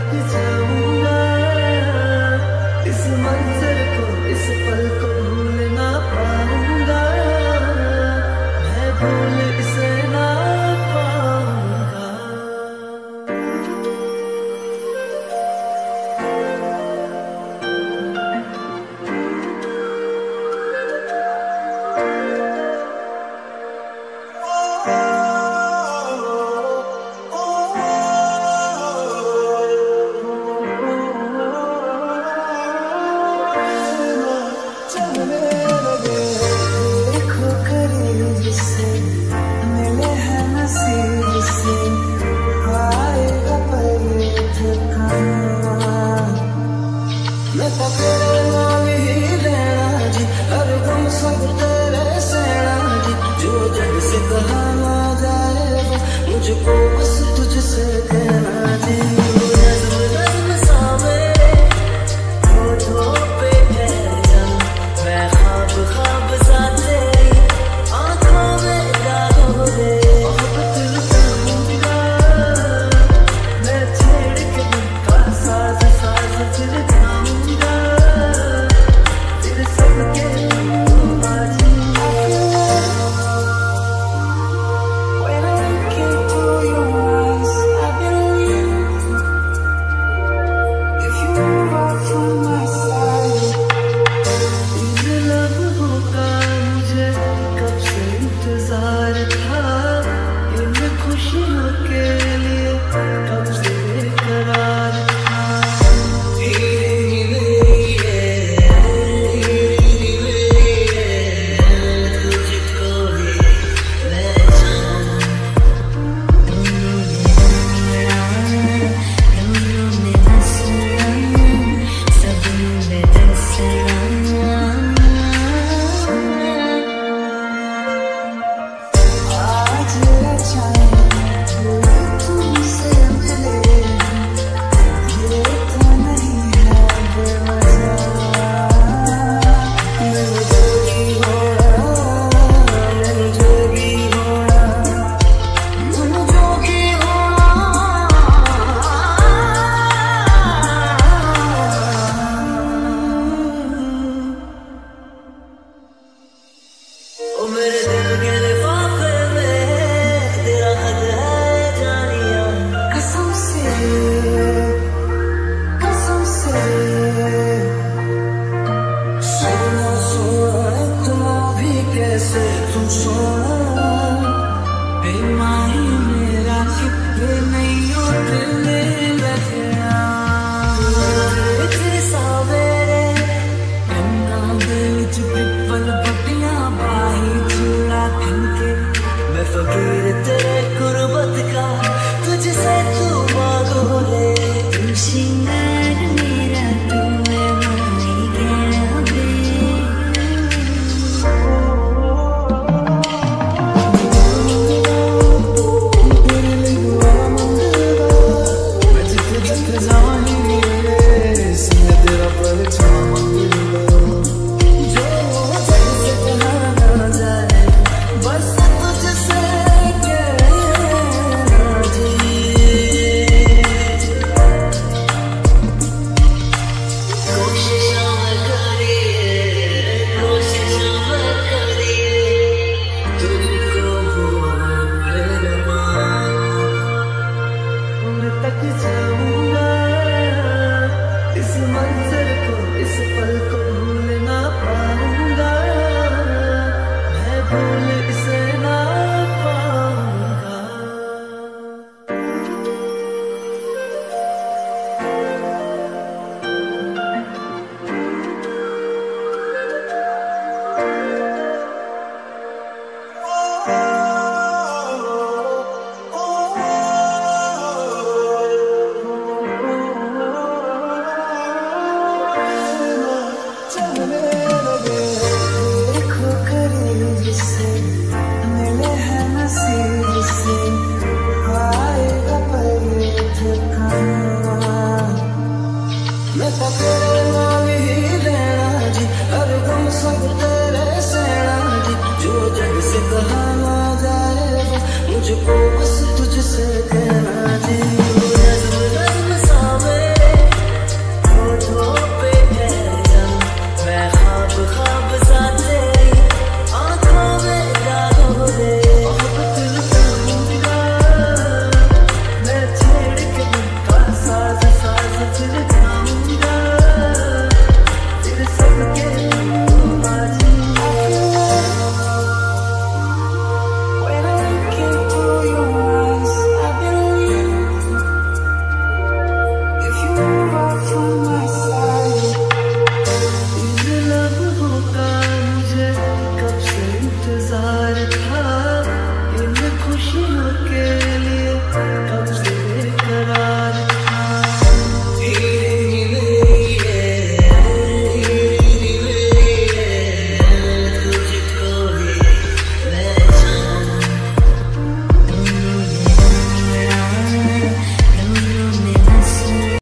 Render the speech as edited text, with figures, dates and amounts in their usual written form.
तक जाऊंगा, इस मंजर को, इस पल को भूल ना पाऊंगा, मैं भूल इसे ना पाऊंगा। मैं तेरे नाल ही लेना जी, हर गम सब तेरे सेना जी, जो जग से कहा ना जाए वो मुझको बस तुझसे कहना जी। नज़्म नज़्म सा मेरे होठों पे ठहर जा, मैं ख्वाब ख्वाब सा तेरी आँखों में गालों दे, मोहब्बत लुटाऊंगा मैं छेड़ के दिल का साज साज फिर गाऊंगा, तेरे सबके बाजी। When I look into your eyes, I believe if you move out from my side, इन लम्हों का मुझे कब से इंतजार था, इन खुशियों के लिए कब से बेकरार था। मेरे दिल के लिफाफे में तेरा खत है जानिया, कसम से सोना सोना इतना भी कैसे तू सोना, बेमानी मेरा चिपके नहीं हो दिल में लगा, तेरे सावेरे गन्ना दिल पिपल पटियां बाही चूड़ा खनके, मैं फकीर तेरे गुर्बत का तुझसे तू मांगो रे, तू श्रृंगार मेरा तू है मानी गया बे। मैं जिथे जिथे जानी रे सुन तेरा परछावा मिलना, जो जग से कहा ना जाए बस तुझसे कहना जी। कोशिशों में करिए तुझको भूल ना, उम्र तक जाऊंगा, इस मंजर को, इस पल को भूल ना पाऊंगा, मैं भूल इसे ना पाऊंगा। मैं तेरे नाल ही लेना जी, हर गम सब तेरे सेना जी, जो जग से कहा ना जाए वो मुझको बस तुझसे कहना जी। नज़्म नज़्म सा मेरे फिर